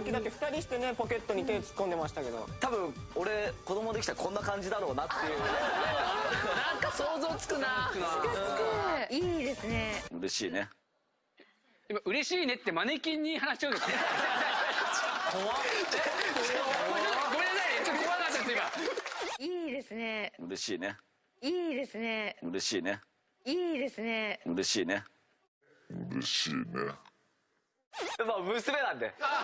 っきだって2人してねポケットに手突っ込んでましたけど、 多分俺子供できたらこんな感じだろうなっていう。 なんか想像つくな。 いいですね。 嬉しいね。 今嬉しいねってマネキンに話しちゃうんですか。怖っ。ごめんなさい、ちょっと怖かったです今。 いいですね。 嬉しいね。 いいですね。 嬉しいね。 いいですね。 嬉しいね。嬉しいね。まあ娘なんで。